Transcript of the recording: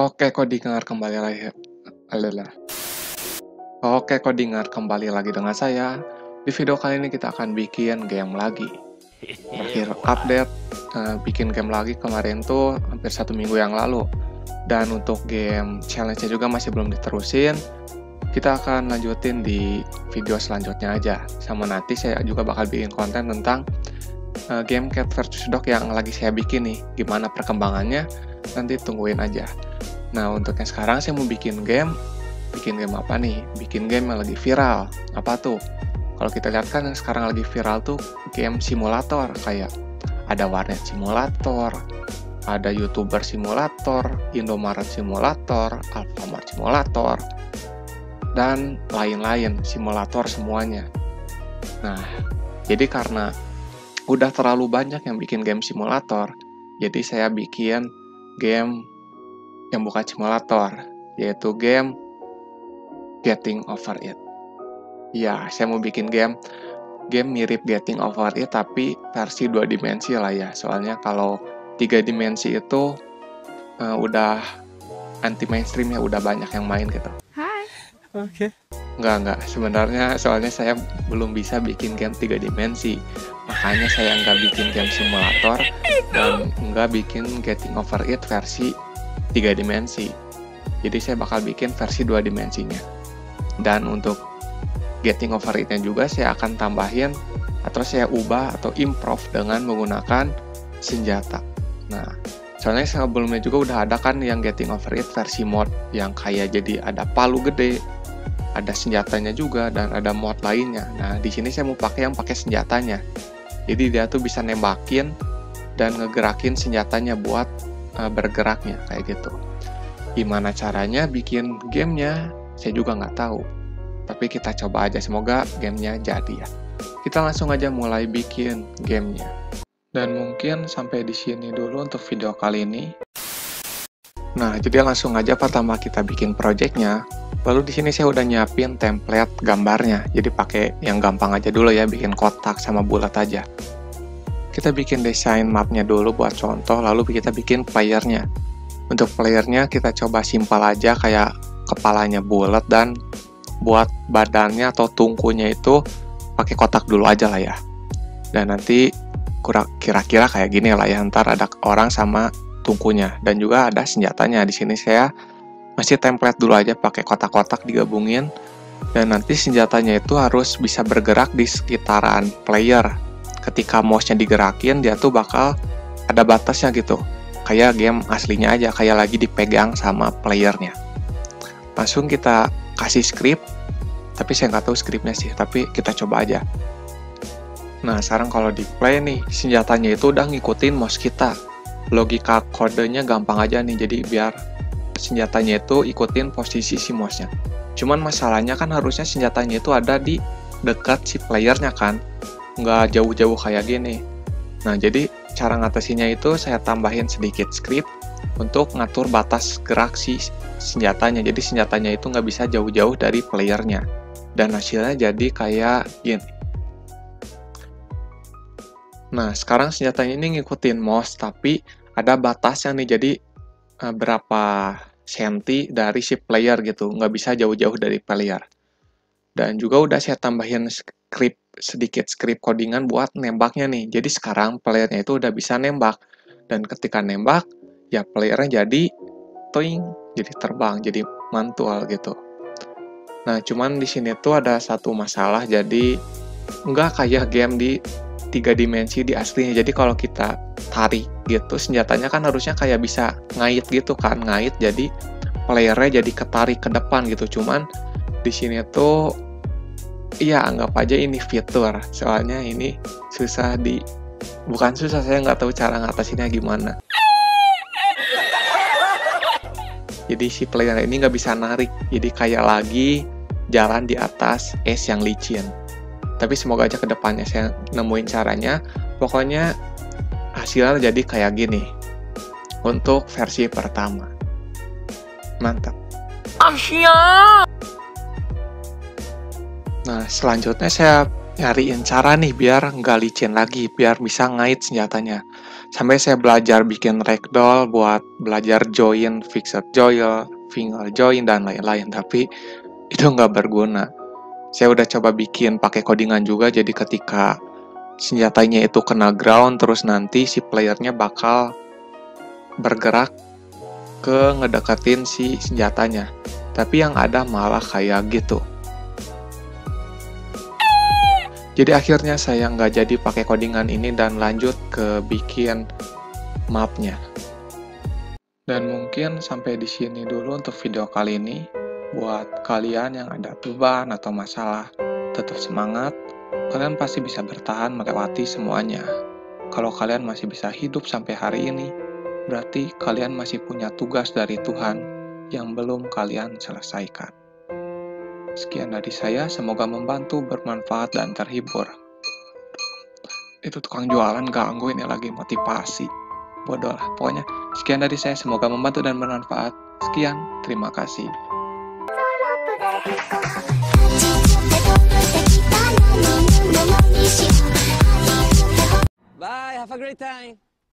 Oke, kok dengar kembali lagi adalah. Oke, kok dengar kembali lagi dengan saya. Di video kali ini kita akan bikin game lagi. Terakhir update bikin game lagi kemarin tuh hampir 1 minggu yang lalu. Dan untuk game challenge-nya juga masih belum diterusin. Kita akan lanjutin di video selanjutnya aja. Sama nanti saya juga bakal bikin konten tentang game Cat vs Dog yang lagi saya bikin nih. Gimana perkembangannya, nanti tungguin aja. Nah, untuk yang sekarang saya mau bikin game apa nih? Bikin game yang lagi viral. Apa tuh? Kalau kita lihat kan yang sekarang lagi viral tuh game simulator, kayak ada warnet simulator, ada YouTuber simulator, Indomaret simulator, Alfamart simulator, dan lain-lain simulator semuanya. Nah, jadi karena udah terlalu banyak yang bikin game simulator, jadi saya bikin game yang bukan simulator, yaitu game Getting Over It. Ya, saya mau bikin game mirip Getting Over It, tapi versi 2 dimensi lah ya. Soalnya kalau 3 dimensi itu udah anti mainstream ya, udah banyak yang main gitu. Hai. Oke. Enggak. Sebenarnya soalnya saya belum bisa bikin game 3 dimensi. Makanya saya nggak bikin game simulator dan nggak bikin Getting Over It versi 3 dimensi. Jadi saya bakal bikin versi 2 dimensinya. Dan untuk Getting Over It-nya juga saya akan tambahin atau saya ubah atau improve dengan menggunakan senjata. Nah, soalnya sebelumnya juga udah ada kan yang Getting Over It versi mod yang kayak jadi ada palu gede, ada senjatanya juga, dan ada mod lainnya. Nah, di sini saya mau pakai yang pakai senjatanya. Jadi dia tuh bisa nembakin dan ngegerakin senjatanya buat bergeraknya kayak gitu. Gimana caranya bikin gamenya, saya juga nggak tahu. Tapi kita coba aja, semoga gamenya jadi ya. Kita langsung aja mulai bikin gamenya. Dan mungkin sampai di sini dulu untuk video kali ini. Nah, jadi langsung aja pertama kita bikin projectnya. Lalu di sini saya udah nyiapin template gambarnya. Jadi pakai yang gampang aja dulu ya, bikin kotak sama bulat aja. Kita bikin desain mapnya dulu buat contoh, lalu kita bikin playernya. Untuk playernya kita coba simpel aja, kayak kepalanya bulat dan buat badannya atau tungkunya itu pakai kotak dulu aja lah ya. Dan nanti kira-kira kayak gini lah ya, ntar ada orang sama tungkunya dan juga ada senjatanya. Di sini saya masih template dulu aja pakai kotak-kotak digabungin, dan nanti senjatanya itu harus bisa bergerak di sekitaran player. Ketika mouse-nya digerakin, dia tuh bakal ada batasnya gitu. Kayak game aslinya aja, kayak lagi dipegang sama playernya. Langsung kita kasih script, tapi saya nggak tahu scriptnya sih, tapi kita coba aja. Nah, sekarang kalau di play nih, senjatanya itu udah ngikutin mouse kita. Logika kodenya gampang aja nih, jadi biar senjatanya itu ikutin posisi si mouse-nya. Cuman masalahnya kan harusnya senjatanya itu ada di dekat si playernya kan, nggak jauh-jauh kayak gini. Nah, jadi cara ngatasinnya itu saya tambahin sedikit script untuk ngatur batas gerak si senjatanya. Jadi senjatanya itu nggak bisa jauh-jauh dari playernya. Dan hasilnya jadi kayak gini. Nah, sekarang senjatanya ini ngikutin mouse, tapi ada batasnya nih. Jadi berapa senti dari si player gitu. Nggak bisa jauh-jauh dari player. Dan juga udah saya tambahin sedikit script codingan buat nembaknya nih. Jadi sekarang playernya itu udah bisa nembak. Dan ketika nembak, ya playernya jadi toing, jadi terbang, jadi mantul gitu. Nah, cuman di sini tuh ada satu masalah, jadi nggak kayak game di 3 dimensi di aslinya. Jadi kalau kita tarik gitu, senjatanya kan harusnya kayak bisa ngait gitu kan, ngait, jadi playernya jadi ketarik ke depan gitu. Cuman di sini tuh, iya anggap aja ini fitur, soalnya ini bukan susah, saya nggak tahu cara ngatasinnya gimana. Jadi si player ini nggak bisa narik, jadi kayak lagi jalan di atas es yang licin. Tapi semoga aja kedepannya saya nemuin caranya. Pokoknya hasilnya jadi kayak gini untuk versi pertama. Mantap. Nah, selanjutnya saya nyariin cara nih biar nggak licin lagi, biar bisa ngait senjatanya. Sampai saya belajar bikin ragdoll buat belajar join, fixed join, finger join, dan lain-lain. Tapi itu nggak berguna. Saya udah coba bikin pakai codingan juga, jadi ketika senjatanya itu kena ground, terus nanti si playernya bakal bergerak ke ngedekatin si senjatanya. Tapi yang ada malah kayak gitu. Jadi akhirnya saya nggak jadi pakai codingan ini dan lanjut ke bikin mapnya. Dan mungkin sampai di sini dulu untuk video kali ini. Buat kalian yang ada beban atau masalah, tetap semangat. Kalian pasti bisa bertahan melewati semuanya. Kalau kalian masih bisa hidup sampai hari ini, berarti kalian masih punya tugas dari Tuhan yang belum kalian selesaikan. Sekian dari saya, semoga membantu, bermanfaat, dan terhibur. Itu tukang jualan ganggu, ini lagi motivasi. Bodoh lah, pokoknya sekian dari saya, semoga membantu dan bermanfaat. Sekian, terima kasih. Bye, have a great time.